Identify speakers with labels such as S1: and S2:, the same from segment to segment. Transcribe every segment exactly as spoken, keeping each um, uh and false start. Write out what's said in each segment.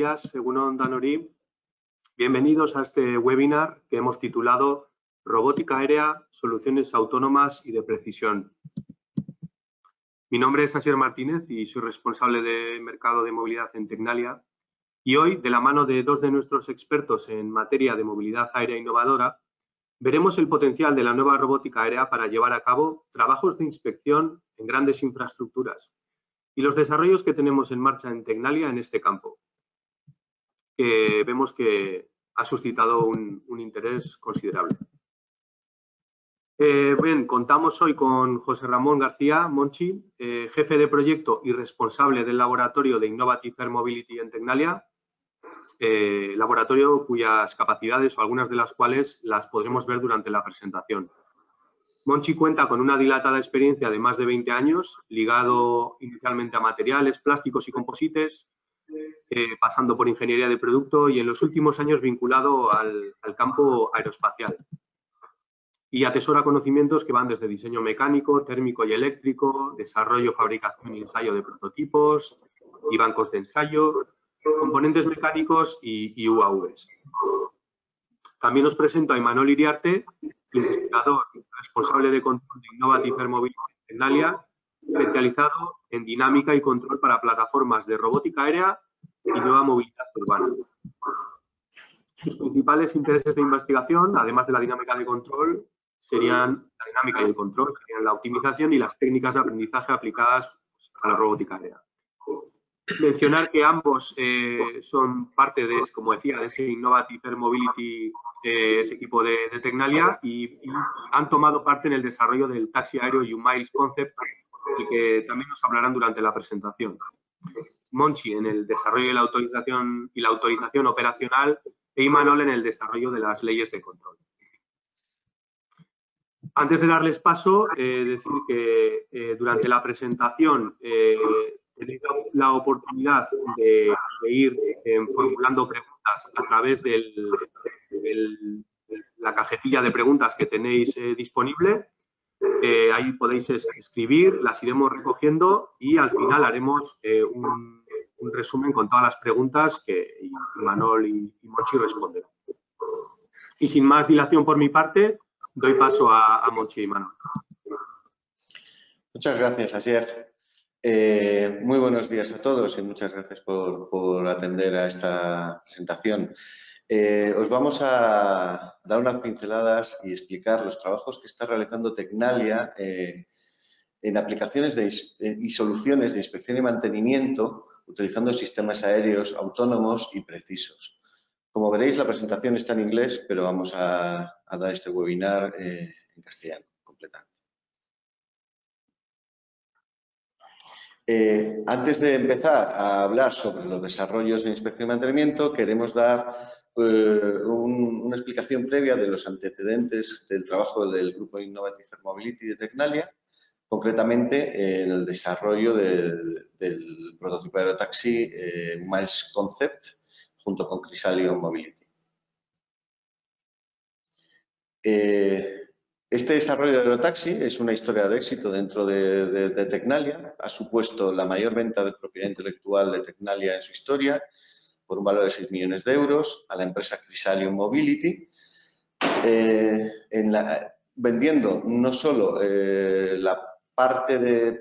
S1: días, Egunon Danori. Bienvenidos a este webinar que hemos titulado Robótica aérea, soluciones autónomas y de precisión. Mi nombre es Asier Martínez y soy responsable de mercado de movilidad en Tecnalia. Y hoy, de la mano de dos de nuestros expertos en materia de movilidad aérea innovadora, veremos el potencial de la nueva robótica aérea para llevar a cabo trabajos de inspección en grandes infraestructuras y los desarrollos que tenemos en marcha en Tecnalia en este campo, que vemos que ha suscitado un, un interés considerable. Eh, bien, contamos hoy con José Ramón García Monchi, eh, jefe de proyecto y responsable del laboratorio de Innovative Air Mobility en Tecnalia, eh, laboratorio cuyas capacidades o algunas de las cuales las podremos ver durante la presentación. Monchi cuenta con una dilatada experiencia de más de veinte años, ligado inicialmente a materiales, plásticos y composites, eh, pasando por ingeniería de producto y en los últimos años vinculado al, al campo aeroespacial. Y atesora conocimientos que van desde diseño mecánico, térmico y eléctrico, desarrollo, fabricación y ensayo de prototipos y bancos de ensayo, componentes mecánicos y, y U A Vs. También os presento a Imanol Iriarte, investigador responsable de control de Innovative Air Mobility en Tecnalia, especializado en dinámica y control para plataformas de robótica aérea y nueva movilidad urbana. Sus principales intereses de investigación, además de la dinámica de control, serían la dinámica y el control, serían la optimización y las técnicas de aprendizaje aplicadas a la robótica aérea. Mencionar que ambos eh, son parte de, como decía, de ese Innovative Air Mobility, eh, ese equipo de, de Tecnalia, y, y han tomado parte en el desarrollo del taxi aéreo U-Miles Concept, y que también nos hablarán durante la presentación. Monchi en el desarrollo y la autorización, y la autorización operacional, e Imanol en el desarrollo de las leyes de control. Antes de darles paso, eh, decir que eh, durante la presentación eh, tenéis la oportunidad de, de ir eh, formulando preguntas a través de la cajetilla de preguntas que tenéis eh, disponible. Eh, ahí podéis escribir, las iremos recogiendo y al final haremos eh, un, un resumen con todas las preguntas que Imanol y, y Monchi responderán. Y sin más dilación por mi parte, doy paso a, a Monchi y Imanol.
S2: Muchas gracias, Asier. Eh, muy buenos días a todos y muchas gracias por, por atender a esta presentación. Eh, os vamos a dar unas pinceladas y explicar los trabajos que está realizando Tecnalia eh, en aplicaciones de, y soluciones de inspección y mantenimiento utilizando sistemas aéreos autónomos y precisos. Como veréis, la presentación está en inglés, pero vamos a, a dar este webinar eh, en castellano completamente. Eh, antes de empezar a hablar sobre los desarrollos de inspección y mantenimiento, queremos dar eh, un, una explicación previa de los antecedentes del trabajo del Grupo Innovative Air Mobility de Tecnalia, concretamente el desarrollo de, del prototipo de aerotaxi eh, Miles Concept junto con Crisalion Mobility. Eh, Este desarrollo de aerotaxi es una historia de éxito dentro de, de, de Tecnalia. Ha supuesto la mayor venta de propiedad intelectual de Tecnalia en su historia, por un valor de seis millones de euros, a la empresa Crisalion Mobility, eh, en la, vendiendo no solo eh, la parte de,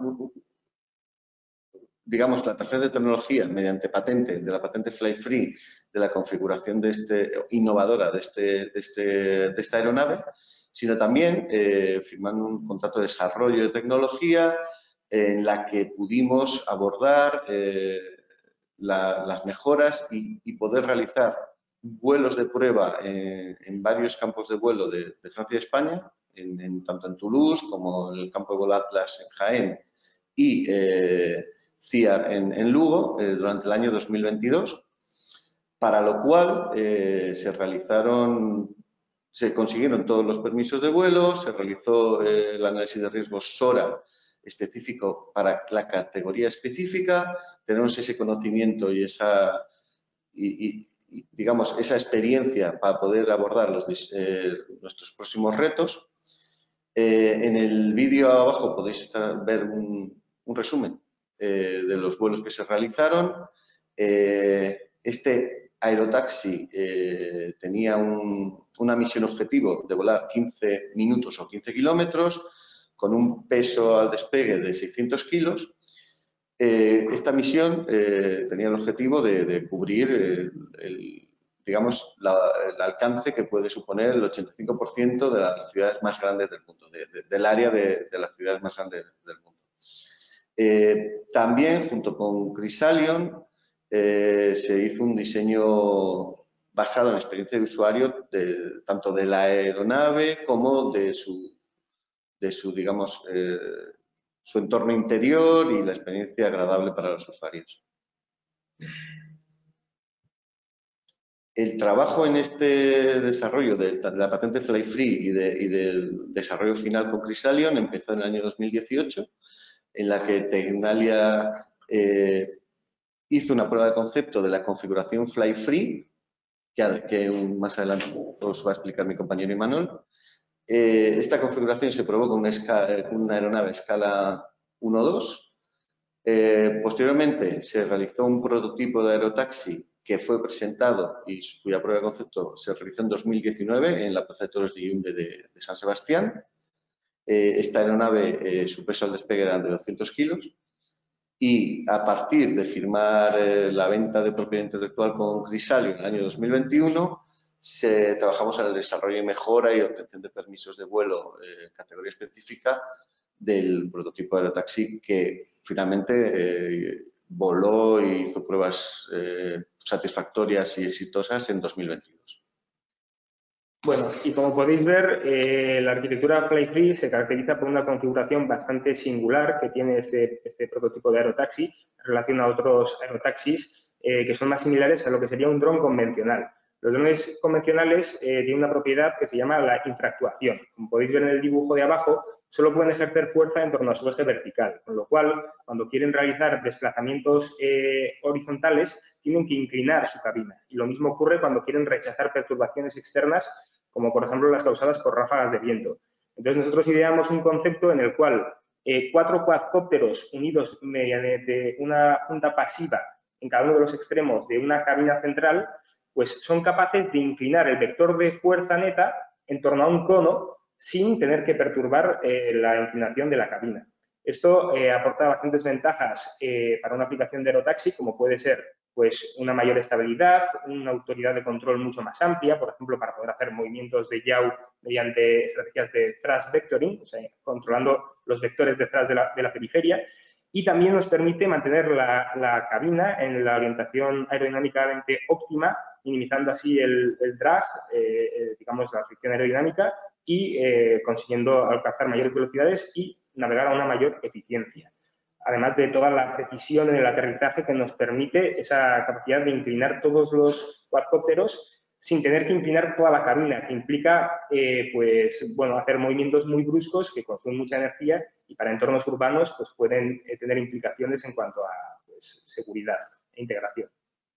S2: digamos, la transferencia de tecnología mediante patente, de la patente Fly Free, de la configuración de este, innovadora de, este, de, este, de esta aeronave, sino también eh, firmando un contrato de desarrollo de tecnología en la que pudimos abordar eh, la, las mejoras y, y poder realizar vuelos de prueba en, en varios campos de vuelo de, de Francia y España, en, en, tanto en Toulouse como en el campo de vuelo Atlas en Jaén y eh, C I A R en, en Lugo eh, durante el año dos mil veintidós, para lo cual eh, se realizaron Se consiguieron todos los permisos de vuelo, se realizó eh, el análisis de riesgos S O R A específico para la categoría específica. Tenemos ese conocimiento y esa, y, y, y, digamos, esa experiencia para poder abordar los, eh, nuestros próximos retos. Eh, en el vídeo abajo podéis estar, ver un, un resumen eh, de los vuelos que se realizaron. Eh, Este aerotaxi eh, tenía un, una misión objetivo de volar quince minutos o quince kilómetros, con un peso al despegue de seiscientos kilos. Eh, esta misión eh, tenía el objetivo de, de cubrir el, el, digamos, la, el alcance que puede suponer el ochenta y cinco por ciento de las ciudades más grandes del mundo, de, de, del área de, de las ciudades más grandes del mundo. Eh, también, junto con Crisalion, eh, se hizo un diseño basado en experiencia de usuario, de, tanto de la aeronave como de su, de su digamos, eh, su entorno interior y la experiencia agradable para los usuarios. El trabajo en este desarrollo de, de la patente Fly Free y, de, y del desarrollo final con Crisalion empezó en el año dos mil dieciocho, en la que Tecnalia eh, hizo una prueba de concepto de la configuración Fly Free, que, que más adelante os va a explicar mi compañero Imanol. Eh, esta configuración se probó con una, escala, una aeronave a escala uno dos. Eh, posteriormente se realizó un prototipo de aerotaxi que fue presentado y cuya prueba de concepto se realizó en dos mil diecinueve en la Plaza de Toros de Hyundai de, de San Sebastián. Eh, esta aeronave, eh, su peso al despegue era de doscientos kilos. Y a partir de firmar eh, la venta de propiedad intelectual con Crisalion en el año dos mil veintiuno, se, trabajamos en el desarrollo y mejora y obtención de permisos de vuelo eh, categoría específica del prototipo de aerotaxi que finalmente eh, voló y hizo pruebas eh, satisfactorias y exitosas en dos mil veintidós.
S3: Bueno, y como podéis ver, eh, la arquitectura Fly Free se caracteriza por una configuración bastante singular que tiene este, este prototipo de aerotaxi en relación a otros aerotaxis eh, que son más similares a lo que sería un dron convencional. Los drones convencionales eh, tienen una propiedad que se llama la infractuación. Como podéis ver en el dibujo de abajo, solo pueden ejercer fuerza en torno a su eje vertical, con lo cual, cuando quieren realizar desplazamientos eh, horizontales, tienen que inclinar su cabina. Y lo mismo ocurre cuando quieren rechazar perturbaciones externas, como por ejemplo las causadas por ráfagas de viento. Entonces nosotros ideamos un concepto en el cual eh, cuatro cuadcópteros unidos mediante una punta pasiva en cada uno de los extremos de una cabina central, pues son capaces de inclinar el vector de fuerza neta en torno a un cono sin tener que perturbar eh, la inclinación de la cabina. Esto eh, aporta bastantes ventajas eh, para una aplicación de aerotaxi, como puede ser pues, una mayor estabilidad, una autoridad de control mucho más amplia, por ejemplo, para poder hacer movimientos de yaw mediante estrategias de thrust vectoring, o sea, controlando los vectores de thrust de la, de la periferia, y también nos permite mantener la, la cabina en la orientación aerodinámicamente óptima, minimizando así el, el drag, eh, digamos, la fricción aerodinámica, y eh, consiguiendo alcanzar mayores velocidades y navegar a una mayor eficiencia. Además de toda la precisión en el aterrizaje que nos permite esa capacidad de inclinar todos los cuadcópteros sin tener que inclinar toda la cabina, que implica eh, pues, bueno, hacer movimientos muy bruscos que consumen mucha energía y para entornos urbanos pues, pueden eh, tener implicaciones en cuanto a pues, seguridad e integración.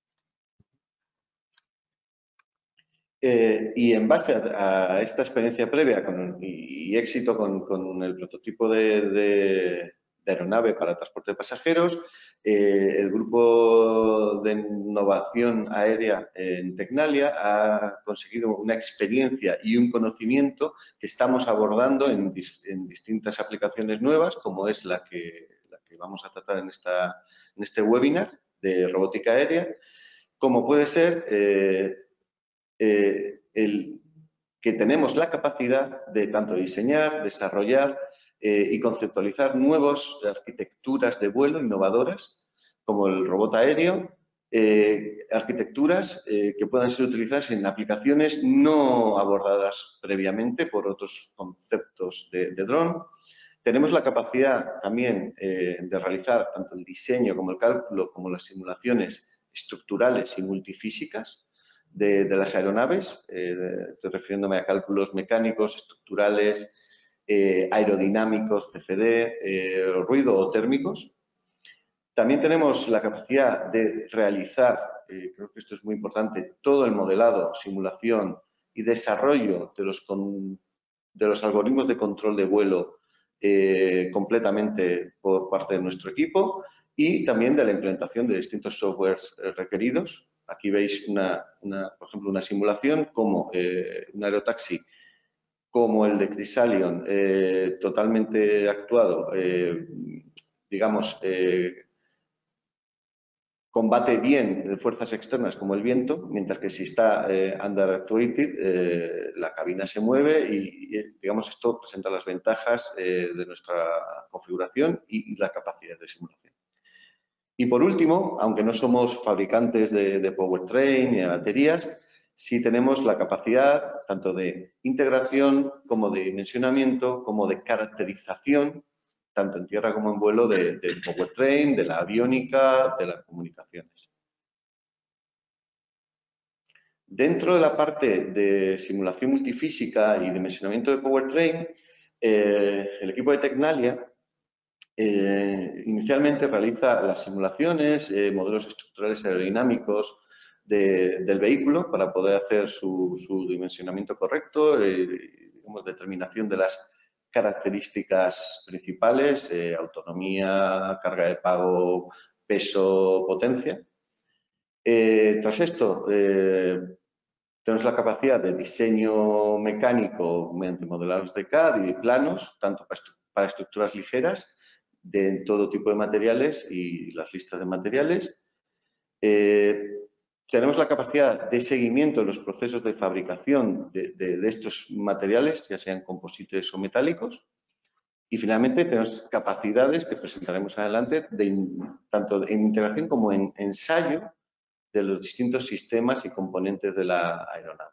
S2: Eh, y en base a, a esta experiencia previa con, y, y éxito con, con el prototipo de, de, de aeronave para transporte de pasajeros, eh, el grupo de innovación aérea en Tecnalia ha conseguido una experiencia y un conocimiento que estamos abordando en, en distintas aplicaciones nuevas, como es la que, la que vamos a tratar en, esta, en este webinar de robótica aérea, como puede ser eh, Eh, el, que tenemos la capacidad de tanto diseñar, desarrollar eh, y conceptualizar nuevas arquitecturas de vuelo innovadoras, como el robot aéreo, eh, arquitecturas eh, que puedan ser utilizadas en aplicaciones no abordadas previamente por otros conceptos de, de dron. Tenemos la capacidad también eh, de realizar tanto el diseño como el cálculo, como las simulaciones estructurales y multifísicas De, de las aeronaves, eh, de, estoy refiriéndome a cálculos mecánicos, estructurales, eh, aerodinámicos, C F D, eh, ruido o térmicos. También tenemos la capacidad de realizar, eh, creo que esto es muy importante, todo el modelado, simulación y desarrollo de los, con, de los algoritmos de control de vuelo eh, completamente por parte de nuestro equipo y también de la implementación de distintos softwares requeridos Aquí veis, una, una, por ejemplo, una simulación como eh, un aerotaxi como el de Chrysalion, eh, totalmente actuado, eh, digamos, eh, combate bien fuerzas externas como el viento, mientras que si está eh, underactuated, eh, la cabina se mueve y, y, digamos, esto presenta las ventajas eh, de nuestra configuración y, y la capacidad de simulación. Y por último, aunque no somos fabricantes de, de powertrain ni de baterías, sí tenemos la capacidad tanto de integración como de dimensionamiento, como de caracterización, tanto en tierra como en vuelo, del de powertrain, de la aviónica, de las comunicaciones. Dentro de la parte de simulación multifísica y dimensionamiento de powertrain, eh, el equipo de Tecnalia Eh, inicialmente realiza las simulaciones, eh, modelos estructurales aerodinámicos de, del vehículo para poder hacer su, su dimensionamiento correcto, eh, digamos, determinación de las características principales, eh, autonomía, carga de pago, peso, potencia. Eh, tras esto, eh, tenemos la capacidad de diseño mecánico mediante modelados de C A D y planos, tanto para, estru para estructuras ligeras, de todo tipo de materiales y las listas de materiales. Eh, tenemos la capacidad de seguimiento de los procesos de fabricación de, de, de estos materiales, ya sean composites o metálicos. Y finalmente tenemos capacidades que presentaremos adelante, de, tanto en integración como en ensayo de los distintos sistemas y componentes de la aeronave.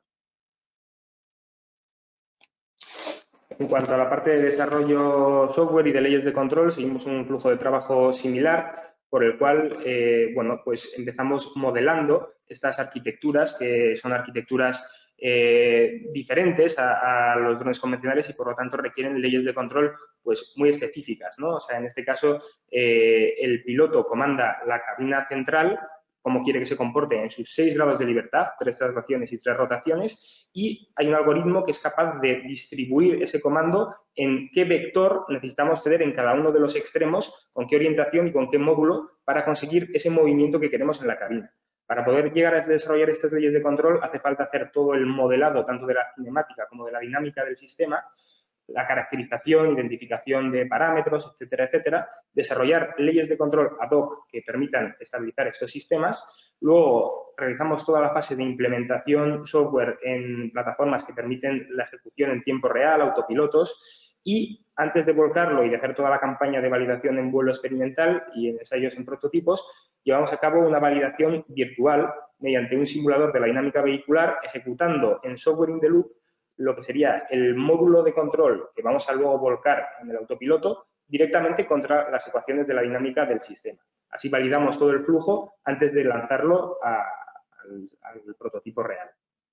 S3: En cuanto a la parte de desarrollo software y de leyes de control, seguimos un flujo de trabajo similar por el cual, eh, bueno, pues empezamos modelando estas arquitecturas, que son arquitecturas eh, diferentes a, a los drones convencionales y, por lo tanto, requieren leyes de control pues muy específicas, ¿no? O sea, en este caso, eh, el piloto comanda la cabina central, cómo quiere que se comporte en sus seis grados de libertad, tres traslaciones y tres rotaciones, y hay un algoritmo que es capaz de distribuir ese comando en qué vector necesitamos tener en cada uno de los extremos, con qué orientación y con qué módulo para conseguir ese movimiento que queremos en la cabina. Para poder llegar a desarrollar estas leyes de control hace falta hacer todo el modelado, tanto de la cinemática como de la dinámica del sistema, la caracterización, identificación de parámetros, etcétera, etcétera, desarrollar leyes de control ad hoc que permitan estabilizar estos sistemas. Luego realizamos toda la fase de implementación software en plataformas que permiten la ejecución en tiempo real, autopilotos, y antes de volcarlo y de hacer toda la campaña de validación en vuelo experimental y en ensayos en prototipos, llevamos a cabo una validación virtual mediante un simulador de la dinámica vehicular, ejecutando en software in the loop lo que sería el módulo de control que vamos a luego volcar en el autopiloto directamente contra las ecuaciones de la dinámica del sistema. Así validamos todo el flujo antes de lanzarlo a, al, al prototipo real.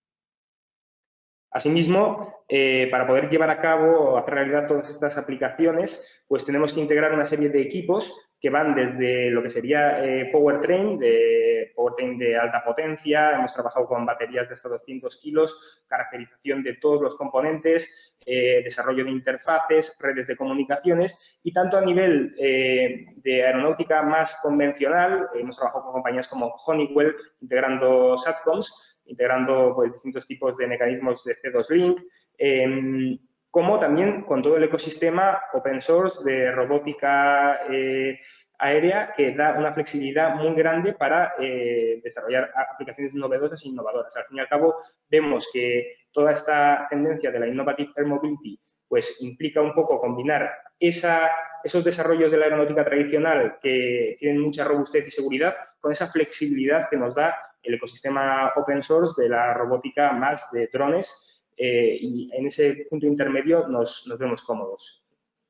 S3: Asimismo, eh, para poder llevar a cabo o hacer realidad todas estas aplicaciones, pues tenemos que integrar una serie de equipos que van desde lo que sería eh, powertrain, de powertrain de alta potencia, hemos trabajado con baterías de hasta doscientos kilos, caracterización de todos los componentes, eh, desarrollo de interfaces, redes de comunicaciones, y tanto a nivel eh, de aeronáutica más convencional, eh, hemos trabajado con compañías como Honeywell, integrando SATCOMs, integrando pues, distintos tipos de mecanismos de C dos Link, eh, como también con todo el ecosistema open source de robótica eh, aérea que da una flexibilidad muy grande para eh, desarrollar aplicaciones novedosas e innovadoras. Al fin y al cabo, vemos que toda esta tendencia de la Innovative Air Mobility pues implica un poco combinar esa, esos desarrollos de la aeronáutica tradicional que tienen mucha robustez y seguridad con esa flexibilidad que nos da el ecosistema open source de la robótica más de drones eh, y en ese punto intermedio nos, nos vemos cómodos.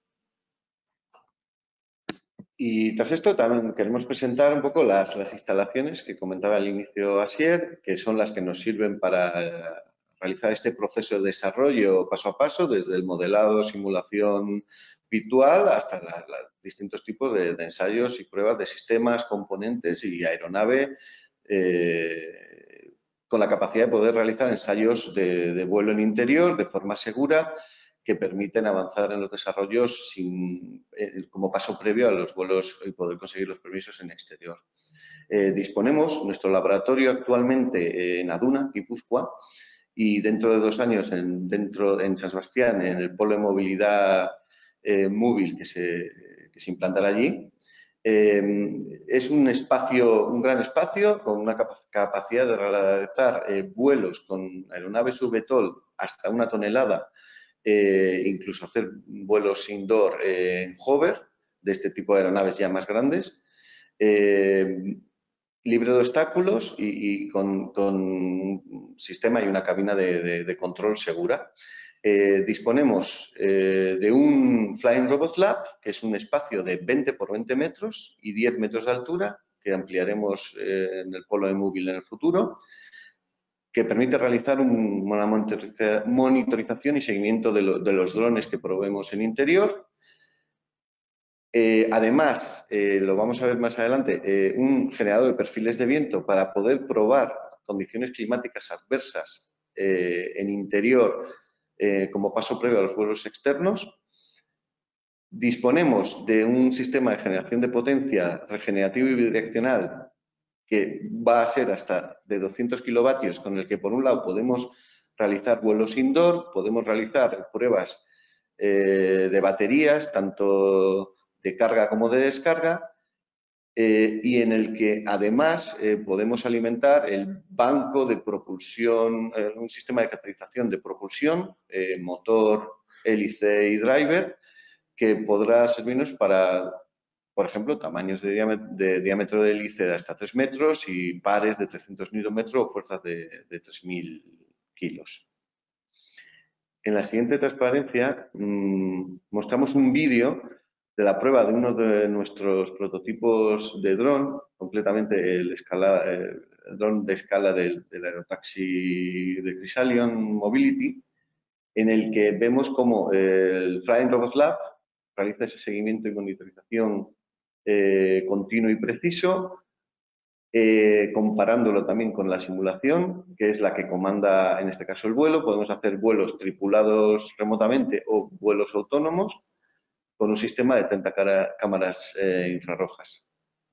S2: Y tras esto también queremos presentar un poco las, las instalaciones que comentaba al inicio Asier, que son las que nos sirven para realizar este proceso de desarrollo paso a paso, desde el modelado, simulación virtual, hasta los distintos tipos de, de ensayos y pruebas de sistemas, componentes y aeronave, eh, con la capacidad de poder realizar ensayos de, de vuelo en interior de forma segura, que permiten avanzar en los desarrollos sin, eh, como paso previo a los vuelos y poder conseguir los permisos en exterior. Eh, disponemos, nuestro laboratorio actualmente en Aduna, Guipúzcoa, y dentro de dos años en, dentro, en San Sebastián, en el polo de movilidad eh, móvil que se, que se implantará allí. Eh, es un espacio, un gran espacio con una capa capacidad de realizar eh, vuelos con aeronaves V TOL hasta una tonelada, eh, incluso hacer vuelos indoor eh, en hover de este tipo de aeronaves ya más grandes. Eh, libre de obstáculos y, y con, con un sistema y una cabina de, de, de control segura. Eh, disponemos eh, de un Flying Robot Lab, que es un espacio de veinte por veinte metros y diez metros de altura, que ampliaremos eh, en el polo de móvil en el futuro, que permite realizar un, una monitoriza, monitorización y seguimiento de, lo, de los drones que proveemos en interior. Eh, además, eh, lo vamos a ver más adelante, eh, un generador de perfiles de viento para poder probar condiciones climáticas adversas eh, en interior eh, como paso previo a los vuelos externos. Disponemos de un sistema de generación de potencia regenerativo y bidireccional que va a ser hasta de doscientos kilovatios, con el que por un lado podemos realizar vuelos indoor, podemos realizar pruebas eh, de baterías, tanto de carga como de descarga, eh, y en el que además eh, podemos alimentar el banco de propulsión, eh, un sistema de catalización de propulsión, eh, motor, hélice y driver, que podrá servirnos para, por ejemplo, tamaños de diámetro de, diámetro de hélice de hasta tres metros y pares de trescientos newton-metros o fuerzas de, de tres mil kilos. En la siguiente transparencia mmm, mostramos un vídeo de la prueba de uno de nuestros prototipos de dron, concretamente el, escala, el dron de escala del, del aerotaxi de Chrysalion Mobility, en el que vemos cómo el Flying Robot Lab realiza ese seguimiento y monitorización eh, continuo y preciso, eh, comparándolo también con la simulación, que es la que comanda en este caso el vuelo. Podemos hacer vuelos tripulados remotamente o vuelos autónomos con un sistema de treinta cámaras eh, infrarrojas.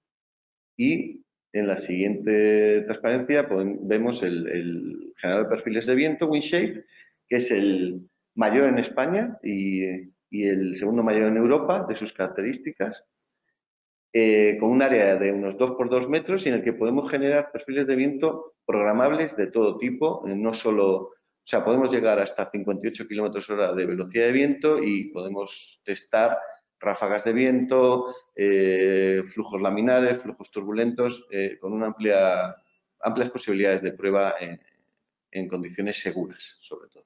S2: Y en la siguiente transparencia pues, vemos el, el generador de perfiles de viento, WindShape, que es el mayor en España y, y el segundo mayor en Europa de sus características, eh, con un área de unos dos por dos metros y en el que podemos generar perfiles de viento programables de todo tipo, eh, no solo, o sea, podemos llegar hasta cincuenta y ocho kilómetros hora de velocidad de viento y podemos testar ráfagas de viento, eh, flujos laminares, flujos turbulentos, eh, con una amplia, amplias posibilidades de prueba en, en condiciones seguras, sobre todo.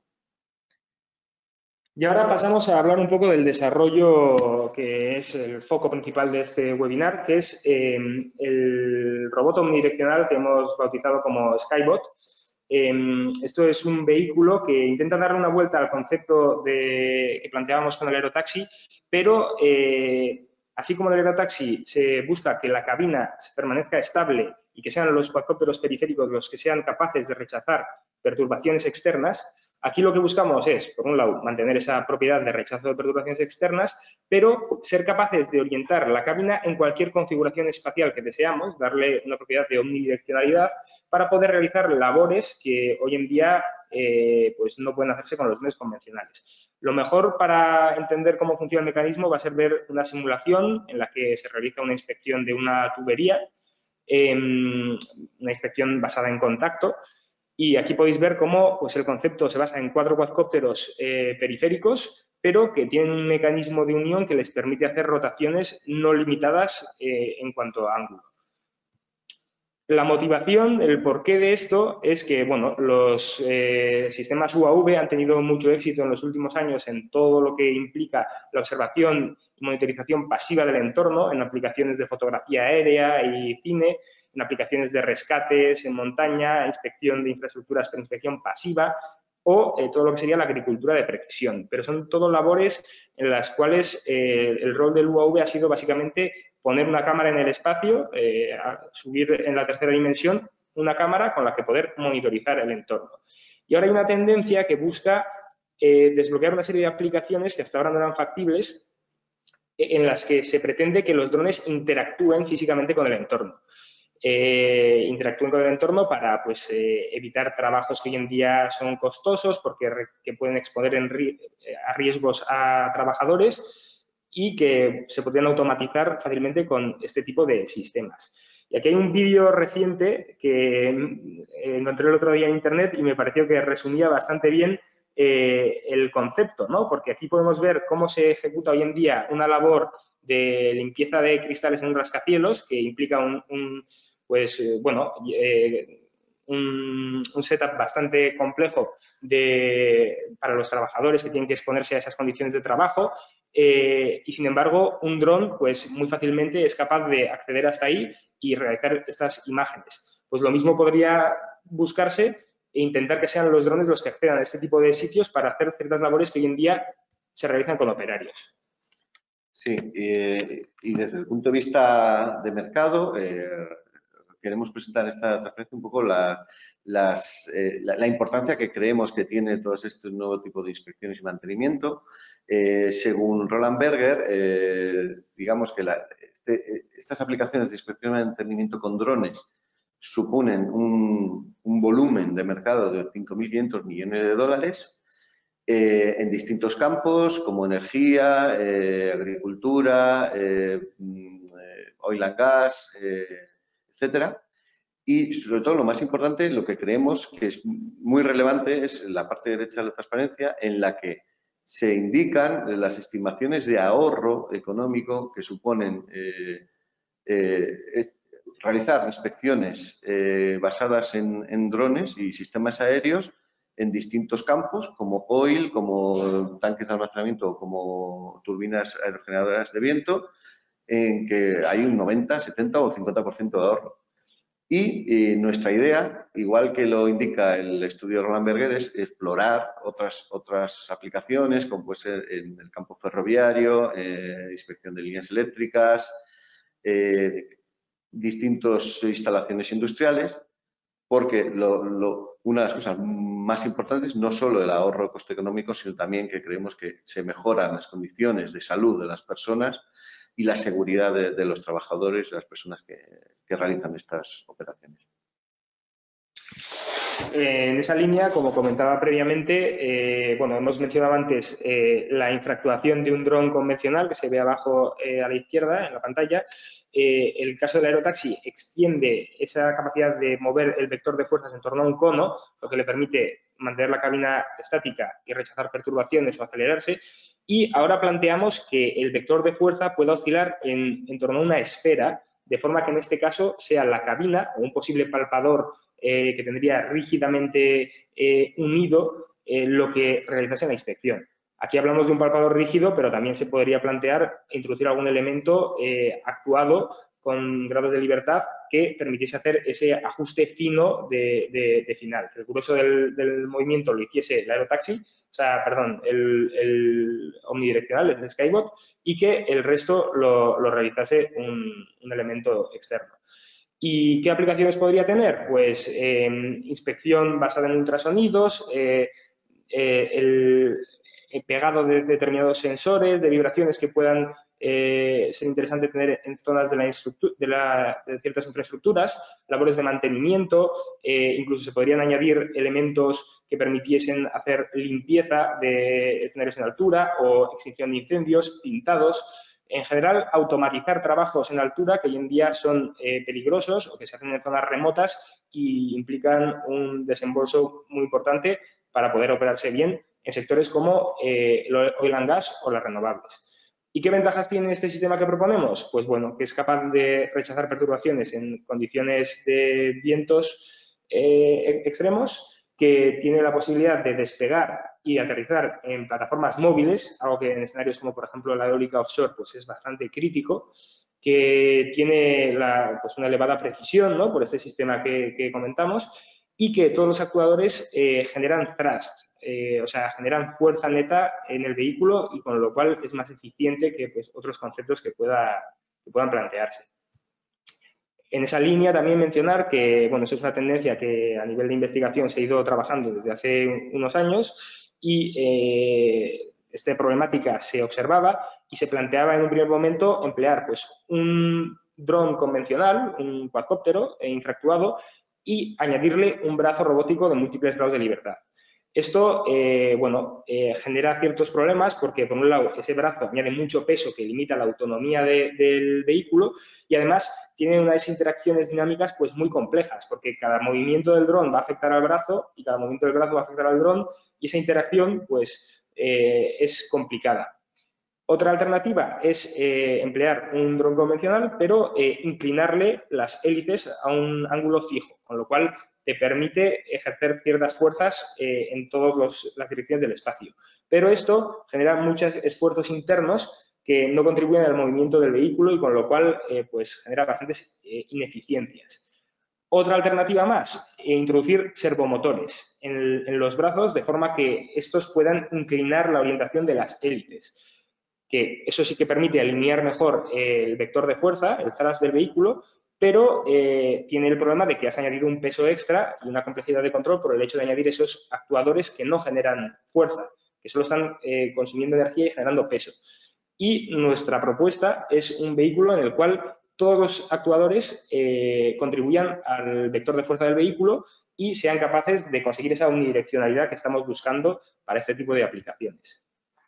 S3: Y ahora pasamos a hablar un poco del desarrollo que es el foco principal de este webinar, que es eh, el robot omnidireccional que hemos bautizado como Skybot. Eh, esto es un vehículo que intenta darle una vuelta al concepto de, que planteábamos con el aerotaxi, pero eh, así como en el aerotaxi se busca que la cabina permanezca estable y que sean los cuadcópteros periféricos los que sean capaces de rechazar perturbaciones externas, aquí lo que buscamos es, por un lado, mantener esa propiedad de rechazo de perturbaciones externas, pero ser capaces de orientar la cabina en cualquier configuración espacial que deseamos, darle una propiedad de omnidireccionalidad para poder realizar labores que hoy en día eh, pues no pueden hacerse con los drones convencionales. Lo mejor para entender cómo funciona el mecanismo va a ser ver una simulación en la que se realiza una inspección de una tubería, eh, una inspección basada en contacto. Y aquí podéis ver cómo pues, el concepto se basa en cuatro cuadcópteros eh, periféricos, pero que tienen un mecanismo de unión que les permite hacer rotaciones no limitadas eh, en cuanto a ángulo. La motivación, el porqué de esto es que, bueno, los eh, sistemas U A V han tenido mucho éxito en los últimos años en todo lo que implica la observación y monitorización pasiva del entorno, en aplicaciones de fotografía aérea y cine, en aplicaciones de rescates en montaña, inspección de infraestructuras con inspección pasiva o eh, todo lo que sería la agricultura de precisión. Pero son todo labores en las cuales eh, el rol del U A V ha sido básicamente poner una cámara en el espacio, eh, subir en la tercera dimensión una cámara con la que poder monitorizar el entorno. Y ahora hay una tendencia que busca eh, desbloquear una serie de aplicaciones que hasta ahora no eran factibles, en las que se pretende que los drones interactúen físicamente con el entorno. eh, interactúen con el entorno para pues, eh, evitar trabajos que hoy en día son costosos porque que pueden exponer en, a riesgos a trabajadores y que se podrían automatizar fácilmente con este tipo de sistemas. Y aquí hay un vídeo reciente que encontré el otro día en Internet y me pareció que resumía bastante bien eh, el concepto, ¿no? Porque aquí podemos ver cómo se ejecuta hoy en día una labor de limpieza de cristales en un rascacielos que implica un, un pues, eh, bueno, eh, un, un setup bastante complejo de, para los trabajadores que tienen que exponerse a esas condiciones de trabajo. Eh, y, sin embargo, un dron, pues, muy fácilmente es capaz de acceder hasta ahí y realizar estas imágenes. Pues lo mismo podría buscarse e intentar que sean los drones los que accedan a este tipo de sitios para hacer ciertas labores que hoy en día se realizan con operarios.
S2: Sí, eh, y desde el punto de vista de mercado, eh, queremos presentar esta transparencia un poco la, las, eh, la, la importancia que creemos que tiene todos estos nuevos tipos de inspecciones y mantenimiento. Eh, según Roland Berger, eh, digamos que la, este, estas aplicaciones de inspección y mantenimiento con drones suponen un, un volumen de mercado de cinco mil quinientos millones de dólares eh, en distintos campos como energía, eh, agricultura, eh, oil and gas, eh, etcétera. Y sobre todo, lo más importante, lo que creemos que es muy relevante es la parte derecha de la transparencia, en la que se indican las estimaciones de ahorro económico que suponen eh, eh, es, realizar inspecciones eh, basadas en, en drones y sistemas aéreos en distintos campos, como oil, como tanques de almacenamiento, como turbinas aerogeneradoras de viento, en que hay un noventa, setenta o cincuenta por ciento de ahorro. Y eh, nuestra idea, igual que lo indica el estudio de Roland Berger, es explorar otras, otras aplicaciones, como puede ser en el campo ferroviario, eh, inspección de líneas eléctricas, eh, distintas instalaciones industriales, porque lo, lo, una de las cosas más importantes no solo el ahorro de coste económico, sino también que creemos que se mejoran las condiciones de salud de las personas y la seguridad de, de los trabajadores, de las personas que, que realizan estas operaciones.
S3: En esa línea, como comentaba previamente, eh, bueno, hemos mencionado antes eh, la infractuación de un dron convencional que se ve abajo eh, a la izquierda en la pantalla. Eh, el caso del aerotaxi extiende esa capacidad de mover el vector de fuerzas en torno a un cono, lo que le permite mantener la cabina estática y rechazar perturbaciones o acelerarse. Y ahora planteamos que el vector de fuerza pueda oscilar en, en torno a una esfera, de forma que en este caso sea la cabina o un posible palpador eh, que tendría rígidamente eh, unido eh, lo que realizase la inspección. Aquí hablamos de un palpador rígido, pero también se podría plantear introducir algún elemento eh, actuado con grados de libertad que permitiese hacer ese ajuste fino de, de, de final. Que el grueso del, del movimiento lo hiciese el aerotaxi, o sea, perdón, el, el omnidireccional, el Skybot, y que el resto lo, lo realizase un, un elemento externo. ¿Y qué aplicaciones podría tener? Pues eh, inspección basada en ultrasonidos, eh, eh, el, el pegado de determinados sensores, de vibraciones que puedan eh, ser interesante tener en zonas de, la de, la, de ciertas infraestructuras, labores de mantenimiento, eh, incluso se podrían añadir elementos que permitiesen hacer limpieza de escenarios en altura o extinción de incendios, pintados. En general, automatizar trabajos en altura que hoy en día son eh, peligrosos o que se hacen en zonas remotas y implican un desembolso muy importante para poder operarse bien en sectores como eh, el oil and gas o las renovables. ¿Y qué ventajas tiene este sistema que proponemos? Pues bueno, que es capaz de rechazar perturbaciones en condiciones de vientos eh, extremos, que tiene la posibilidad de despegar y aterrizar en plataformas móviles, algo que en escenarios como, por ejemplo, la eólica offshore, pues es bastante crítico, que tiene la, pues una elevada precisión, ¿no?, por este sistema que, que comentamos, y que todos los actuadores eh, generan thrust, eh, o sea, generan fuerza neta en el vehículo y con lo cual es más eficiente que pues, otros conceptos que, pueda, que puedan plantearse. En esa línea también mencionar que, bueno, eso es una tendencia que a nivel de investigación se ha ido trabajando desde hace unos años y eh, esta problemática se observaba y se planteaba en un primer momento emplear pues, un dron convencional, un cuadcóptero infractuado, y añadirle un brazo robótico de múltiples grados de libertad. Esto, eh, bueno, eh, genera ciertos problemas porque, por un lado, ese brazo añade mucho peso que limita la autonomía de, del vehículo y, además, tiene unas interacciones dinámicas pues muy complejas porque cada movimiento del dron va a afectar al brazo y cada movimiento del brazo va a afectar al dron y esa interacción pues eh, es complicada. Otra alternativa es eh, emplear un dron convencional, pero eh, inclinarle las hélices a un ángulo fijo, con lo cual te permite ejercer ciertas fuerzas eh, en todas las direcciones del espacio. Pero esto genera muchos esfuerzos internos que no contribuyen al movimiento del vehículo y con lo cual eh, pues genera bastantes eh, ineficiencias. Otra alternativa más, eh, introducir servomotores en, el, en los brazos de forma que estos puedan inclinar la orientación de las hélices, que eso sí que permite alinear mejor eh, el vector de fuerza, el thrust del vehículo, pero eh, tiene el problema de que has añadido un peso extra y una complejidad de control por el hecho de añadir esos actuadores que no generan fuerza, que solo están eh, consumiendo energía y generando peso. Y nuestra propuesta es un vehículo en el cual todos los actuadores eh, contribuyan al vector de fuerza del vehículo y sean capaces de conseguir esa unidireccionalidad que estamos buscando para este tipo de aplicaciones.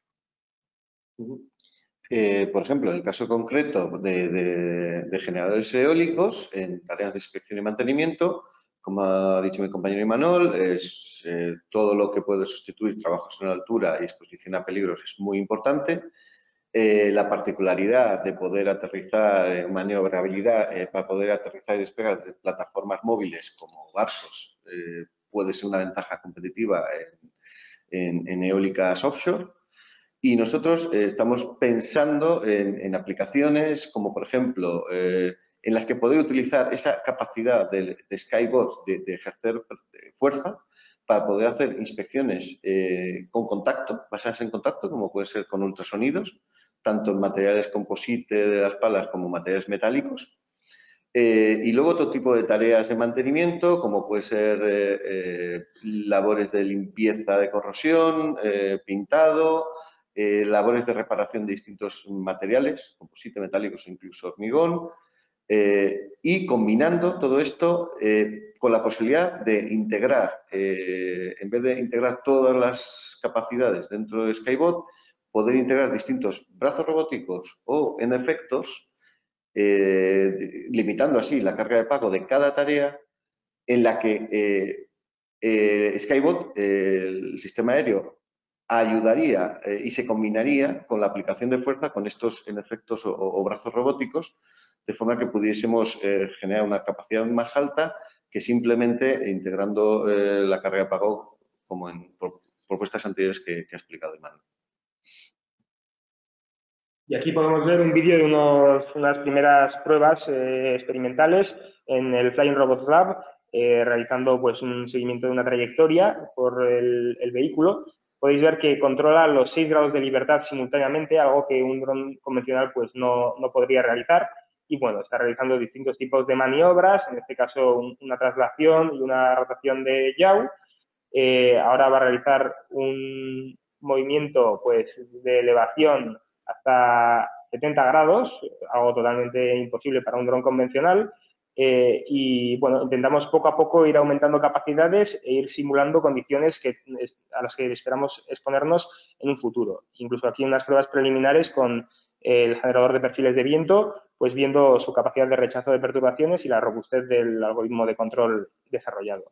S2: Eh, por ejemplo, en el caso concreto de, de, de generadores eólicos, en tareas de inspección y mantenimiento, como ha dicho mi compañero Imanol, es, eh, todo lo que puede sustituir trabajos en altura y exposición a peligros es muy importante. Eh, la particularidad de poder aterrizar, eh, maniobrabilidad eh, para poder aterrizar y despegar de plataformas móviles como barcos eh, puede ser una ventaja competitiva en, en, en eólicas offshore. Y nosotros eh, estamos pensando en, en aplicaciones como, por ejemplo, eh, en las que poder utilizar esa capacidad de, de Skybot de, de ejercer fuerza para poder hacer inspecciones eh, con contacto, basadas en contacto, como puede ser con ultrasonidos, tanto en materiales composite de las palas como materiales metálicos. Eh, y luego otro tipo de tareas de mantenimiento, como puede ser eh, eh, labores de limpieza de corrosión, eh, pintado, eh, labores de reparación de distintos materiales, composite, metálicos o incluso hormigón, eh, y combinando todo esto eh, con la posibilidad de integrar, eh, en vez de integrar todas las capacidades dentro de Skybot, poder integrar distintos brazos robóticos o en efectos, eh, limitando así la carga de pago de cada tarea en la que eh, eh, Skybot, eh, el sistema aéreo, ayudaría eh, y se combinaría con la aplicación de fuerza con estos en efectos o, o brazos robóticos, de forma que pudiésemos eh, generar una capacidad más alta que simplemente integrando eh, la carga de pago como en pro, propuestas anteriores que, que ha explicado Imanol.
S3: Y aquí podemos ver un vídeo de unos, unas primeras pruebas eh, experimentales en el Flying Robots Lab, eh, realizando pues, un seguimiento de una trayectoria por el, el vehículo. Podéis ver que controla los seis grados de libertad simultáneamente, algo que un dron convencional pues, no, no podría realizar. Y bueno, está realizando distintos tipos de maniobras, en este caso un, una traslación y una rotación de yaw. Eh, ahora va a realizar un movimiento pues, de elevación hasta setenta grados, algo totalmente imposible para un dron convencional. Eh, y bueno, intentamos poco a poco ir aumentando capacidades e ir simulando condiciones que, a las que esperamos exponernos en un futuro. Incluso aquí unas pruebas preliminares con el generador de perfiles de viento, pues viendo su capacidad de rechazo de perturbaciones y la robustez del algoritmo de control desarrollado.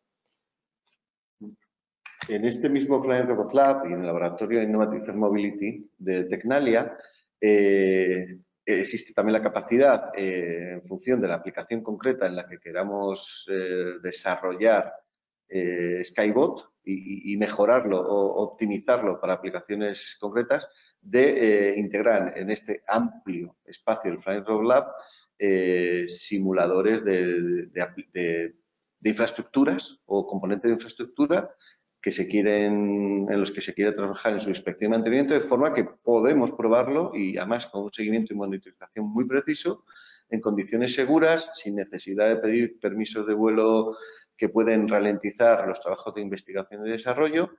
S2: En este mismo Flying Robots Lab y en el Laboratorio de Innovative Air Mobility de Tecnalia, eh, existe también la capacidad, eh, en función de la aplicación concreta en la que queramos eh, desarrollar eh, Skybot y, y mejorarlo o optimizarlo para aplicaciones concretas, de eh, integrar en este amplio espacio del Flying Robots Lab eh, simuladores de, de, de, de infraestructuras o componentes de infraestructura que se quieren, en los que se quiere trabajar en su inspección y mantenimiento, de forma que podemos probarlo y además con un seguimiento y monitorización muy preciso, en condiciones seguras, sin necesidad de pedir permisos de vuelo que pueden ralentizar los trabajos de investigación y desarrollo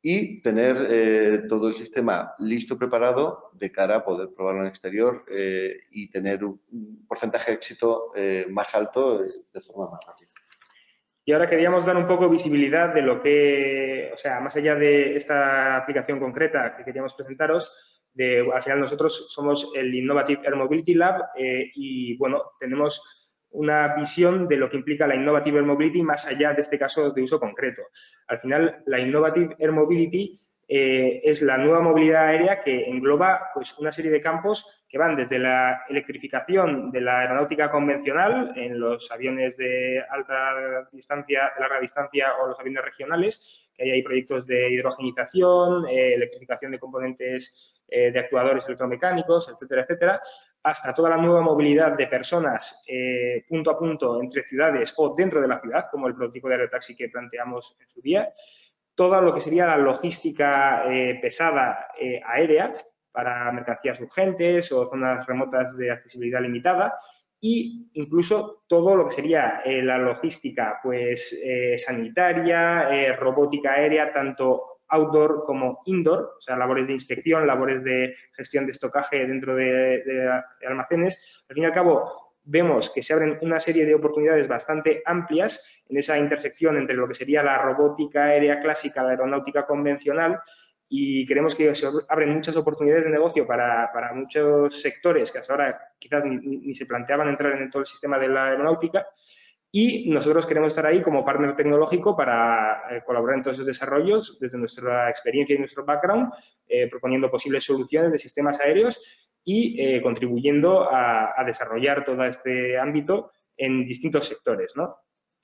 S2: y tener eh, todo el sistema listo, preparado de cara a poder probarlo en exterior eh, y tener un, un porcentaje de éxito eh, más alto eh, de forma más rápida.
S3: Y ahora queríamos dar un poco visibilidad de lo que, o sea, más allá de esta aplicación concreta que queríamos presentaros, de, al final nosotros somos el Innovative Air Mobility Lab eh, y, bueno, tenemos una visión de lo que implica la Innovative Air Mobility más allá de este caso de uso concreto. Al final, la Innovative Air Mobility eh, es la nueva movilidad aérea que engloba pues, una serie de campos que van desde la electrificación de la aeronáutica convencional en los aviones de alta distancia, de larga distancia o los aviones regionales, que ahí hay proyectos de hidrogenización, eh, electrificación de componentes eh, de actuadores electromecánicos, etcétera, etcétera, hasta toda la nueva movilidad de personas eh, punto a punto entre ciudades o dentro de la ciudad, como el prototipo de aerotaxi que planteamos en su día, todo lo que sería la logística eh, pesada eh, aérea para mercancías urgentes o zonas remotas de accesibilidad limitada y incluso todo lo que sería eh, la logística pues, eh, sanitaria, eh, robótica aérea, tanto outdoor como indoor, o sea, labores de inspección, labores de gestión de estocaje dentro de, de, de almacenes. Al fin y al cabo, vemos que se abren una serie de oportunidades bastante amplias en esa intersección entre lo que sería la robótica aérea clásica, la aeronáutica convencional, y creemos que se abren muchas oportunidades de negocio para, para muchos sectores que hasta ahora quizás ni, ni se planteaban entrar en todo el sistema de la aeronáutica, y nosotros queremos estar ahí como partner tecnológico para eh, colaborar en todos esos desarrollos desde nuestra experiencia y nuestro background, eh, proponiendo posibles soluciones de sistemas aéreos y eh, contribuyendo a, a desarrollar todo este ámbito en distintos sectores, ¿no?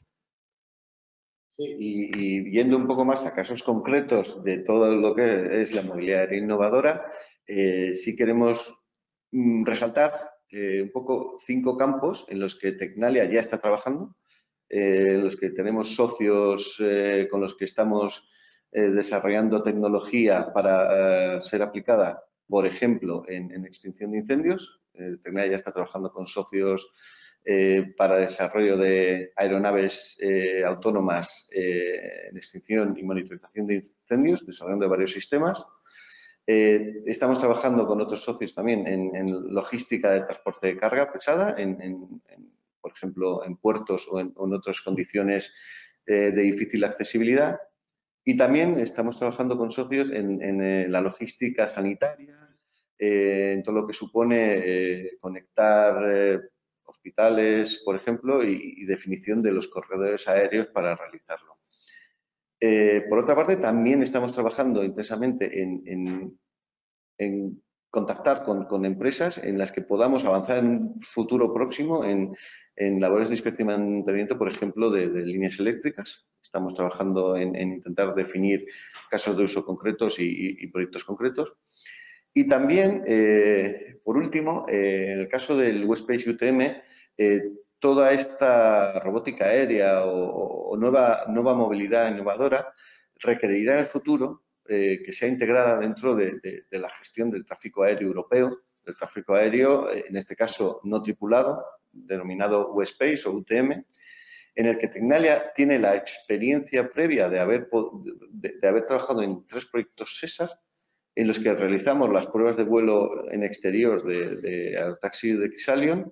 S2: Sí, y, y yendo un poco más a casos concretos de todo lo que es la movilidad aérea innovadora, eh, sí queremos mm, resaltar eh, un poco cinco campos en los que Tecnalia ya está trabajando, eh, en los que tenemos socios eh, con los que estamos eh, desarrollando tecnología para eh, ser aplicada, por ejemplo, en, en extinción de incendios. Eh, Tecnalia ya está trabajando con socios Eh, para desarrollo de aeronaves eh, autónomas eh, en extinción y monitorización de incendios, desarrollando varios sistemas. Eh, estamos trabajando con otros socios también en, en logística de transporte de carga pesada, en, en, en, por ejemplo, en puertos o en, o en otras condiciones eh, de difícil accesibilidad. Y también estamos trabajando con socios en, en eh, la logística sanitaria, eh, en todo lo que supone eh, conectar eh, hospitales, por ejemplo, y, y definición de los corredores aéreos para realizarlo. Eh, por otra parte, también estamos trabajando intensamente en, en, en contactar con, con, empresas en las que podamos avanzar en un futuro próximo en, en labores de inspección y mantenimiento, por ejemplo, de, de líneas eléctricas. Estamos trabajando en, en intentar definir casos de uso concretos y, y, y proyectos concretos. Y también, eh, por último, eh, en el caso del WebSpace U T M, eh, toda esta robótica aérea o, o nueva, nueva movilidad innovadora requerirá en el futuro eh, que sea integrada dentro de, de, de la gestión del tráfico aéreo europeo, del tráfico aéreo, eh, en este caso no tripulado, denominado WebSpace o U T M, en el que Tecnalia tiene la experiencia previa de haber, de, de haber trabajado en tres proyectos SESAR, en los que realizamos las pruebas de vuelo en exterior de, de Aerotaxi de Xalion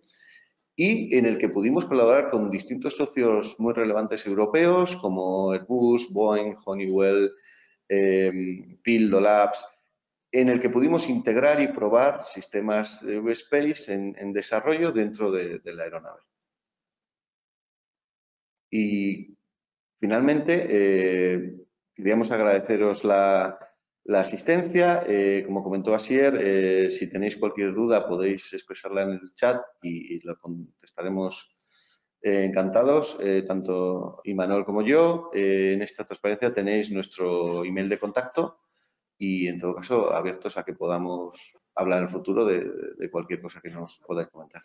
S2: y en el que pudimos colaborar con distintos socios muy relevantes europeos como Airbus, Boeing, Honeywell, eh, Pildo Labs, en el que pudimos integrar y probar sistemas WebSpace en, en desarrollo dentro de, de la aeronave. Y finalmente, eh, queríamos agradeceros la, la asistencia. Eh, como comentó Asier, eh, si tenéis cualquier duda podéis expresarla en el chat y, y lo contestaremos eh, encantados, eh, tanto Imanol como yo. Eh, en esta transparencia tenéis nuestro email de contacto y, en todo caso, abiertos a que podamos hablar en el futuro de, de cualquier cosa que nos podáis comentar.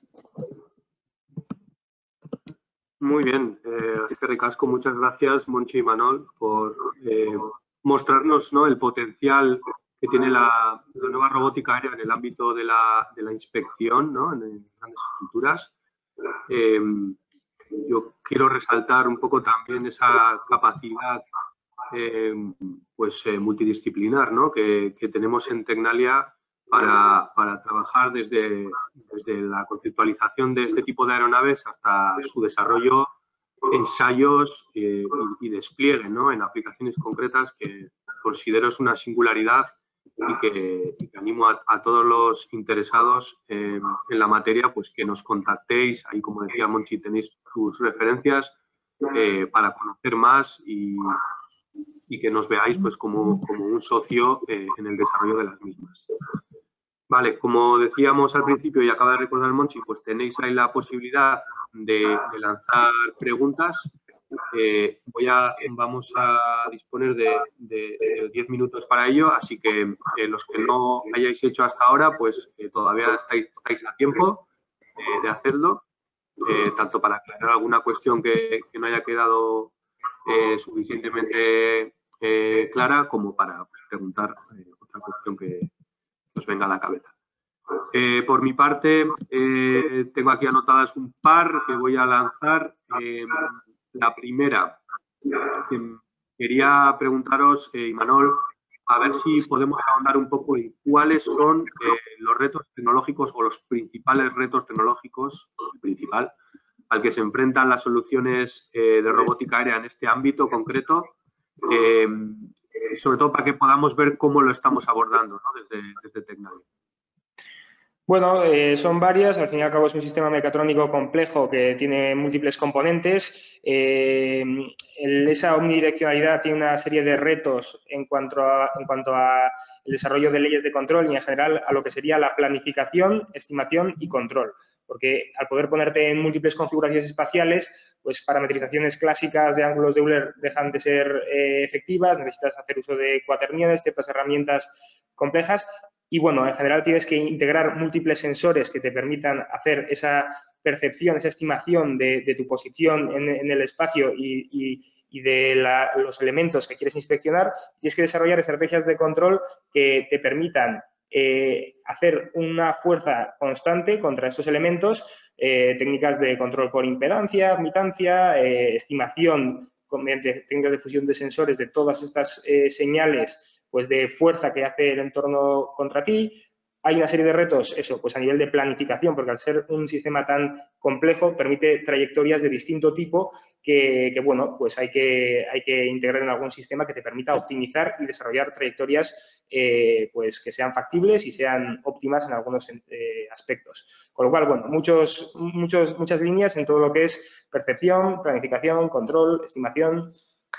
S1: Muy bien, eh, eskerrik asko, muchas gracias, Monchi y Manol, por eh, mostrarnos, ¿no?, el potencial que tiene la, la nueva robótica aérea en el ámbito de la, de la inspección, ¿no?, en, en grandes estructuras. Eh, yo quiero resaltar un poco también esa capacidad eh, pues, eh, multidisciplinar, ¿no? que, que tenemos en Tecnalia para, para trabajar desde, desde la conceptualización de este tipo de aeronaves hasta su desarrollo, ensayos eh, y, y despliegue, ¿no? en aplicaciones concretas, que considero es una singularidad y que, y que animo a, a todos los interesados eh, en la materia, pues que nos contactéis. Ahí, como decía Monchi, tenéis sus referencias eh, para conocer más y, y que nos veáis pues como, como un socio eh, en el desarrollo de las mismas. Vale, como decíamos al principio y acaba de recordar Monchi, pues tenéis ahí la posibilidad de, de lanzar preguntas. Eh, voy a, vamos a disponer de, de, de diez minutos para ello, así que eh, los que no hayáis hecho hasta ahora, pues eh, todavía estáis, estáis a tiempo eh, de hacerlo, eh, tanto para aclarar alguna cuestión que, que no haya quedado eh, suficientemente eh, clara, como para pues, preguntar eh, otra cuestión que os venga a la cabeza. Eh, por mi parte, eh, tengo aquí anotadas un par que voy a lanzar. Eh, la primera, eh, quería preguntaros, eh, Imanol, a ver si podemos ahondar un poco en cuáles son eh, los retos tecnológicos o los principales retos tecnológicos, el principal, al que se enfrentan las soluciones eh, de robótica aérea en este ámbito concreto, eh, sobre todo para que podamos ver cómo lo estamos abordando, ¿no? desde, desde Tecnalia.
S3: Bueno, eh, son varias. Al fin y al cabo es un sistema mecatrónico complejo que tiene múltiples componentes. Eh, el, esa omnidireccionalidad tiene una serie de retos en cuanto a, en cuanto a el desarrollo de leyes de control y, en general, a lo que sería la planificación, estimación y control. Porque al poder ponerte en múltiples configuraciones espaciales, pues parametrizaciones clásicas de ángulos de Euler dejan de ser eh, efectivas, necesitas hacer uso de cuaterniones, ciertas herramientas complejas. Y, bueno, en general tienes que integrar múltiples sensores que te permitan hacer esa percepción, esa estimación de, de tu posición en, en el espacio y, y, y de la, los elementos que quieres inspeccionar. Tienes que desarrollar estrategias de control que te permitan eh, hacer una fuerza constante contra estos elementos, eh, técnicas de control por impedancia, admitancia, eh, estimación mediante técnicas de fusión de sensores de todas estas eh, señales pues de fuerza que hace el entorno contra ti. Hay una serie de retos, eso, pues a nivel de planificación, porque al ser un sistema tan complejo permite trayectorias de distinto tipo que, que bueno, pues hay que, hay que integrar en algún sistema que te permita optimizar y desarrollar trayectorias eh, pues que sean factibles y sean óptimas en algunos eh, aspectos. Con lo cual, bueno, muchos, muchos, muchas líneas en todo lo que es percepción, planificación, control, estimación.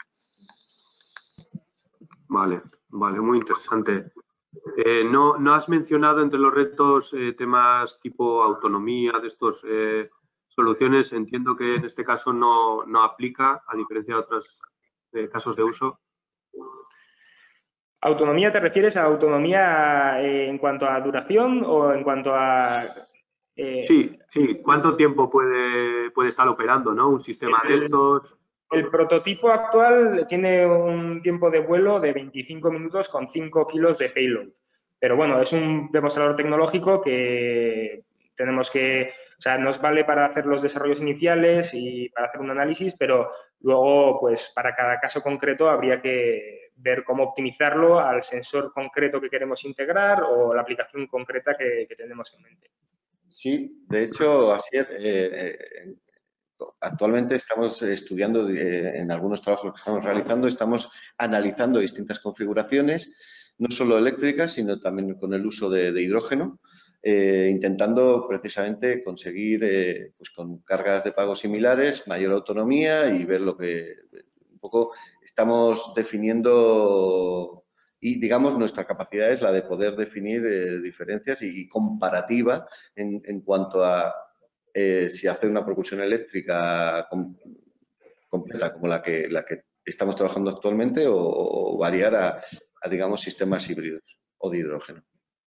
S1: Vale, vale, muy interesante. Eh, no, no has mencionado entre los retos eh, temas tipo autonomía de estas eh, soluciones. Entiendo que en este caso no, no aplica, a diferencia de otros eh, casos de uso.
S3: ¿Autonomía te refieres a autonomía eh, en cuanto a duración o en cuanto a...?
S1: Eh... Sí, sí. ¿Cuánto tiempo puede, puede estar operando, ¿no? Un sistema el, de estos?
S3: El prototipo actual tiene un tiempo de vuelo de veinticinco minutos con cinco kilos de payload. Pero bueno, es un demostrador tecnológico que tenemos que... O sea, nos vale para hacer los desarrollos iniciales y para hacer un análisis, pero luego, pues, para cada caso concreto habría que ver cómo optimizarlo al sensor concreto que queremos integrar o la aplicación concreta que, que tenemos en mente.
S2: Sí, de hecho, así es. Eh, eh, actualmente estamos estudiando, eh, en algunos trabajos que estamos realizando, estamos analizando distintas configuraciones, no solo eléctricas, sino también con el uso de, de hidrógeno, eh, intentando precisamente conseguir, eh, pues con cargas de pago similares, mayor autonomía y ver lo que un poco estamos definiendo. Y, digamos, nuestra capacidad es la de poder definir eh, diferencias y, y comparativa en, en cuanto a eh, si hacer una propulsión eléctrica com completa como la que, la que estamos trabajando actualmente o, o variar a, a, digamos, sistemas híbridos o de hidrógeno.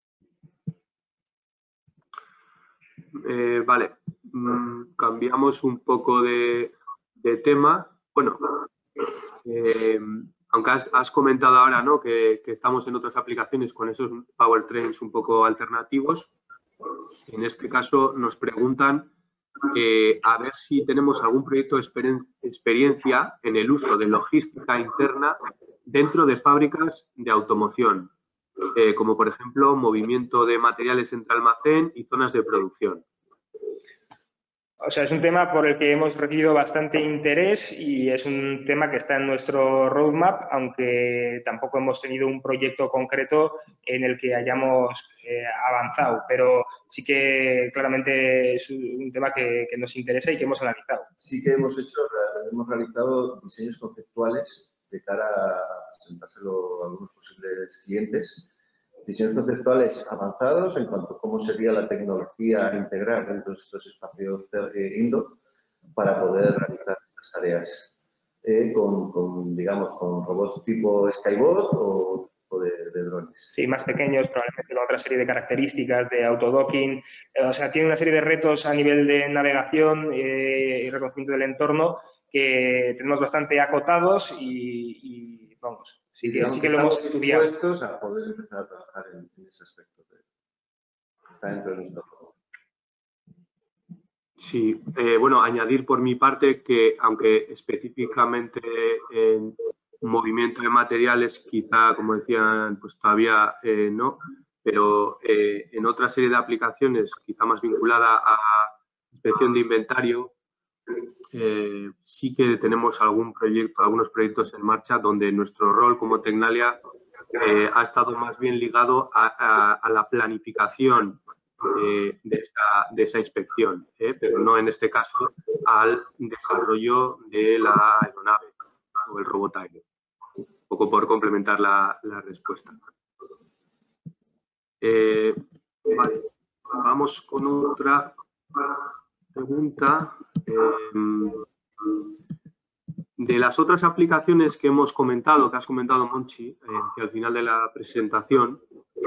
S1: Eh, vale, mm, cambiamos un poco de, de tema. Bueno, eh, aunque has, has comentado ahora, ¿no?, que, que estamos en otras aplicaciones con esos powertrains un poco alternativos. En este caso nos preguntan eh, a ver si tenemos algún proyecto de experiencia en el uso de logística interna dentro de fábricas de automoción, eh, como por ejemplo movimiento de materiales entre almacén y zonas de producción.
S3: O sea, es un tema por el que hemos recibido bastante interés y es un tema que está en nuestro roadmap, aunque tampoco hemos tenido un proyecto concreto en el que hayamos eh, avanzado, pero sí que claramente es un tema que, que nos interesa y que hemos analizado.
S2: Sí que hemos hecho, hemos realizado diseños conceptuales de cara a presentárselo a algunos posibles clientes. Diseños conceptuales avanzados en cuanto a cómo sería la tecnología a integrar dentro de estos espacios eh, indoor para poder realizar estas tareas eh, con, con, digamos, con robots tipo Skybot o, o de, de drones.
S3: Sí, más pequeños, probablemente con otra serie de características de autodocking. Eh, o sea, tiene una serie de retos a nivel de navegación eh, y reconocimiento del entorno que tenemos bastante acotados y, y vamos, sí que, sí que lo hemos estudiado.
S2: Dispuestos a poder empezar a trabajar en, en ese aspecto. Está dentro de nuestro juego.
S1: Sí, eh, bueno, añadir por mi parte que aunque específicamente en movimiento de materiales, quizá, como decían, pues todavía eh, no, pero eh, en otra serie de aplicaciones, quizá más vinculada a inspección de inventario, eh, sí que tenemos algún proyecto, algunos proyectos en marcha donde nuestro rol como Tecnalia eh, ha estado más bien ligado a, a, a la planificación eh, de, esa, de esa inspección, ¿eh? pero no en este caso al desarrollo de la aeronave o el robot aéreo. Un poco por complementar la, la respuesta. Eh, vale, vamos con otra pregunta. Eh, de las otras aplicaciones que hemos comentado, que has comentado, Monchi, eh, que al final de la presentación,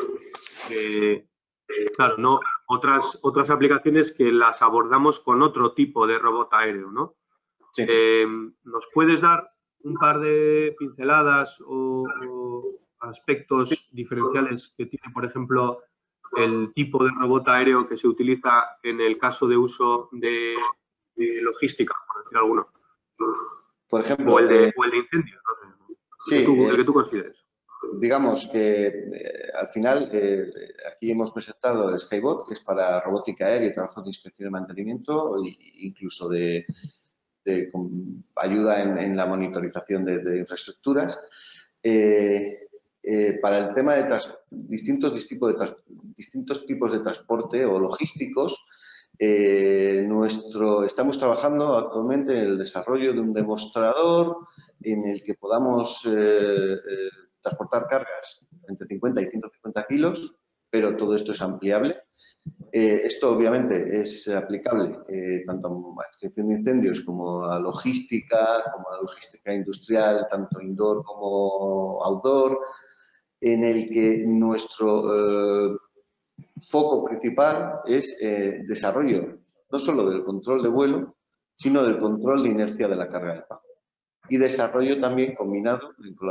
S1: eh, claro, no, otras, otras aplicaciones que las abordamos con otro tipo de robot aéreo, ¿no?
S2: Sí.
S1: Eh, ¿Nos puedes dar un par de pinceladas o, o aspectos diferenciales que tiene, por ejemplo, el tipo de robot aéreo que se utiliza en el caso de uso de, de logística, por decir alguno?
S2: Por ejemplo,
S1: o el de,
S2: eh,
S1: o el de incendios, ¿no?
S2: Sí,
S1: el, que tú,
S2: eh,
S1: el que tú consideres.
S2: Digamos que eh, al final eh, aquí hemos presentado el Skybot, que es para robótica aérea y trabajo de inspección y mantenimiento, e incluso de, de con, ayuda en, en la monitorización de, de infraestructuras. Eh, eh, para el tema de tras, distintos, tipos de tras, distintos tipos de transporte o logísticos, eh, nuestro, estamos trabajando actualmente en el desarrollo de un demostrador en el que podamos eh, eh, transportar cargas entre cincuenta y ciento cincuenta kilos, pero todo esto es ampliable. Eh, esto obviamente es aplicable eh, tanto a extinción de incendios como a logística, como a logística industrial, tanto indoor como outdoor, en el que nuestro eh, foco principal es eh, desarrollo no solo del control de vuelo, sino del control de inercia de la carga de pago. Y desarrollo también combinado,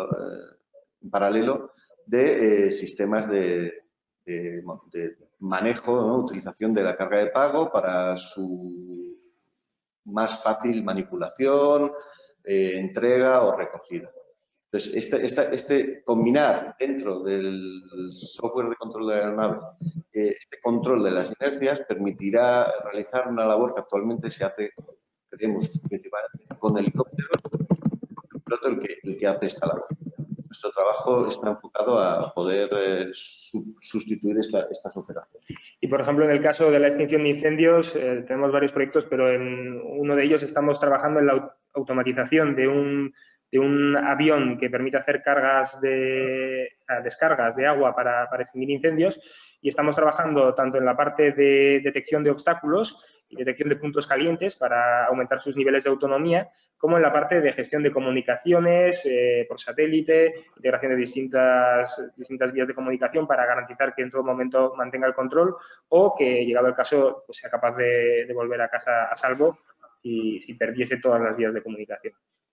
S2: en paralelo, de eh, sistemas de, de, de manejo, ¿no? Utilización de la carga de pago para su más fácil manipulación, eh, entrega o recogida. Entonces, este, este, este combinar dentro del software de control de la aeronave eh, este control de las inercias permitirá realizar una labor que actualmente se hace, creemos, principalmente con helicópteros, el piloto el que, el que hace esta labor. Nuestro trabajo está enfocado a poder eh, su, sustituir esta, estas operaciones.
S3: Y, por ejemplo, en el caso de la extinción de incendios, eh, tenemos varios proyectos, pero en uno de ellos estamos trabajando en la automatización de un, de un avión que permite hacer cargas de descargas de agua para, para extinguir incendios, y estamos trabajando tanto en la parte de detección de obstáculos y detección de puntos calientes para aumentar sus niveles de autonomía, como en la parte de gestión de comunicaciones eh, por satélite, integración de distintas, distintas vías de comunicación para garantizar que en todo momento mantenga el control o que, llegado el caso, pues sea capaz de, de volver a casa a salvo y si perdiese todas las vías de comunicación.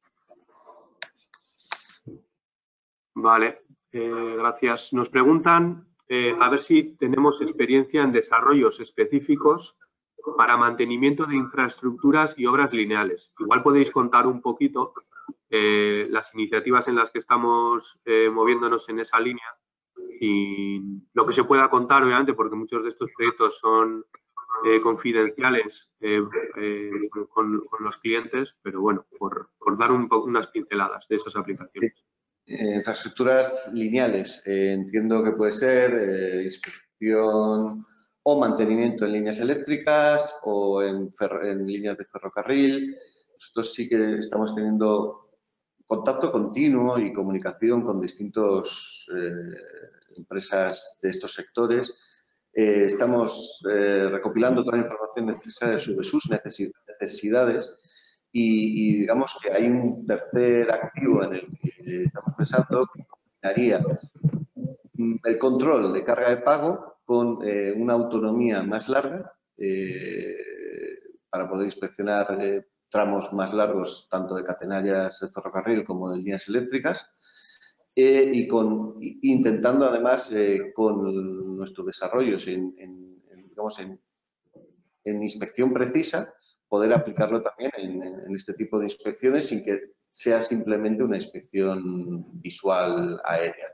S1: Vale, eh, gracias. Nos preguntan eh, a ver si tenemos experiencia en desarrollos específicos para mantenimiento de infraestructuras y obras lineales. Igual podéis contar un poquito eh, las iniciativas en las que estamos eh, moviéndonos en esa línea y lo que se pueda contar, obviamente, porque muchos de estos proyectos son eh, confidenciales eh, eh, con, con los clientes, pero bueno, por, por dar un po unas pinceladas de esas aplicaciones.
S2: Eh, infraestructuras lineales, eh, entiendo que puede ser eh, inspección o mantenimiento en líneas eléctricas o en, en líneas de ferrocarril. Nosotros sí que estamos teniendo contacto continuo y comunicación con distintas eh, empresas de estos sectores. Eh, estamos eh, recopilando toda la información necesaria sobre sus necesidades y, y digamos que hay un tercer activo en el que estamos pensando que combinaría el control de carga de pago con eh, una autonomía más larga eh, para poder inspeccionar eh, tramos más largos tanto de catenarias de ferrocarril como de líneas eléctricas eh, y con, intentando además eh, con nuestros desarrollos en, en, en, digamos, en, en inspección precisa poder aplicarlo también en, en este tipo de inspecciones sin que sea simplemente una inspección visual aérea.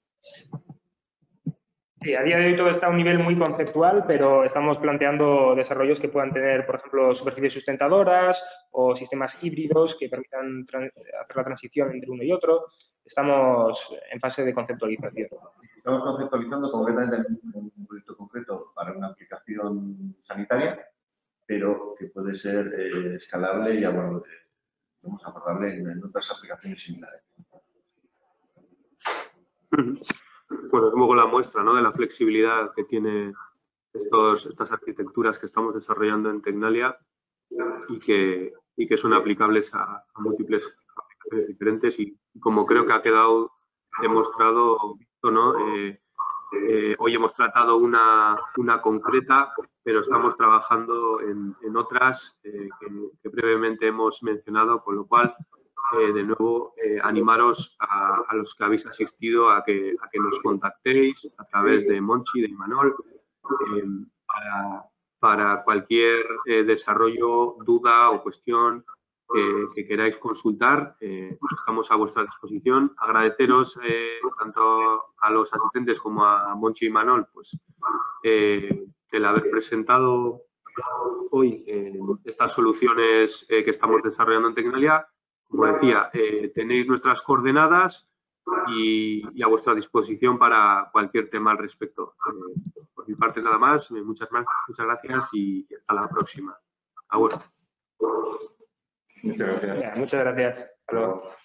S3: Sí, a día de hoy todo está a un nivel muy conceptual, pero estamos planteando desarrollos que puedan tener, por ejemplo, superficies sustentadoras o sistemas híbridos que permitan hacer la transición entre uno y otro. Estamos en fase de conceptualización.
S2: Estamos conceptualizando concretamente un proyecto concreto para una aplicación sanitaria, pero que puede ser eh, escalable y abordable, vamos a abordable en, en otras aplicaciones similares.
S1: Bueno, es un poco la muestra, ¿no?, de la flexibilidad que tiene estos, estas arquitecturas que estamos desarrollando en Tecnalia y que, y que son aplicables a, a múltiples aplicaciones diferentes y como creo que ha quedado demostrado, ¿no? Eh, eh, hoy hemos tratado una, una concreta, pero estamos trabajando en, en otras eh, que, que brevemente hemos mencionado, con lo cual, eh, de nuevo, eh, animaros a, a los que habéis asistido a que, a que nos contactéis a través de Monchi, de Imanol, eh, para, para cualquier eh, desarrollo, duda o cuestión que, que queráis consultar. Eh, estamos a vuestra disposición. Agradeceros eh, tanto a los asistentes como a Monchi y Imanol pues, eh, el haber presentado hoy eh, estas soluciones eh, que estamos desarrollando en Tecnalia. Como decía, eh, tenéis nuestras coordenadas y, y a vuestra disposición para cualquier tema al respecto. Eh, por mi parte nada más, muchas, muchas gracias y hasta la próxima. Agur.
S2: Muchas gracias.
S3: Muchas gracias. Hasta luego.